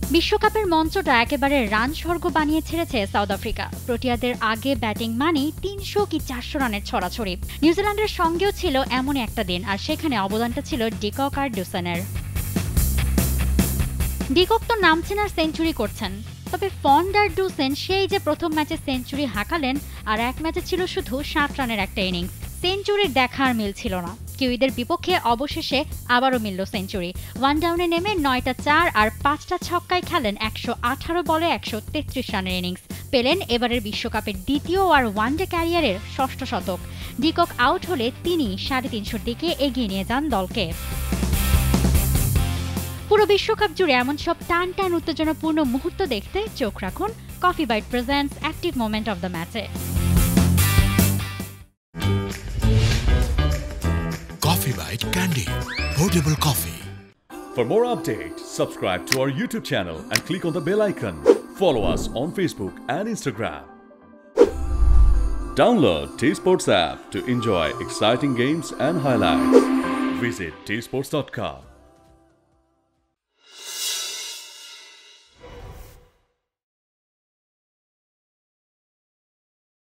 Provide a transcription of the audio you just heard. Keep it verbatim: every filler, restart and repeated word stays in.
বিশ্বকাপের মঞ্চটা একেবারে রান স্বর্গ বানিয়ে ছেড়েছে সাউথ আফ্রিকা। প্রোটিয়াদের আগে ব্যাটিং মানেই তিনশো কি চারশো রানের ছড়াছড়ি। নিউজিল্যান্ডের সঙ্গেও ছিল এমন একটা দিন, আর সেখানে অবদানটা ছিল ডিকক আর ডুসেনের। ডিকক তো নামছেন আর সেঞ্চুরি করছেন, তবে ফন্ড আর ডুসেন সেই যে প্রথম ম্যাচে সেঞ্চুরি হাঁকালেন, আর এক ম্যাচে ছিল শুধু সাত রানের একটা ইনিংস। সেঞ্চুরির দেখার মিল ছিল না। কিউইদের বিপক্ষে অবশেষে আবারও মিলল সেঞ্চুরি। ওয়ান ডাউনে নেমে নয়টা চার আর পাঁচটা ছক্কায় খেলেন একশো আঠারো বলে একশো তেত্রিশ রানের ইনিংস। পেলেন এবারের বিশ্বকাপের দ্বিতীয় আর ওয়ানডে ক্যারিয়ারের ষষ্ঠ শতক। ডিকক আউট হলে তিনি সাড়ে তিনশোর দিকে এগিয়ে নিয়ে যান দলকে। পুরো বিশ্বকাপ জুড়ে এমন সব টান টান উত্তেজনাপূর্ণ মুহূর্ত দেখতে চোখ রাখুন coffee bite presents active moment of the ম্যাচে। Coffee Bite Candy, portable coffee. For more updates, subscribe to our YouTube channel and click on the bell icon. Follow us on Facebook and Instagram. Download TSports app to enjoy exciting games and highlights. Visit T sports dot com.